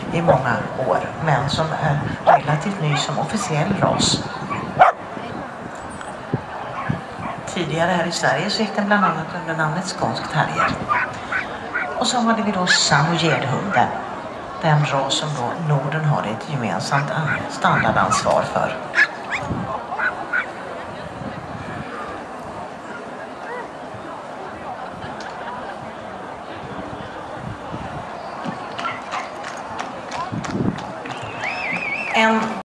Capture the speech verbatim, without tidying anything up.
i många år, men som är relativt ny som officiell ras. Tidigare här i Sverige så gick den bland annat under namnet skånsk terrier. Och så hade vi då samojärdhunden, den ras som då Norden har ett gemensamt standardansvar för. En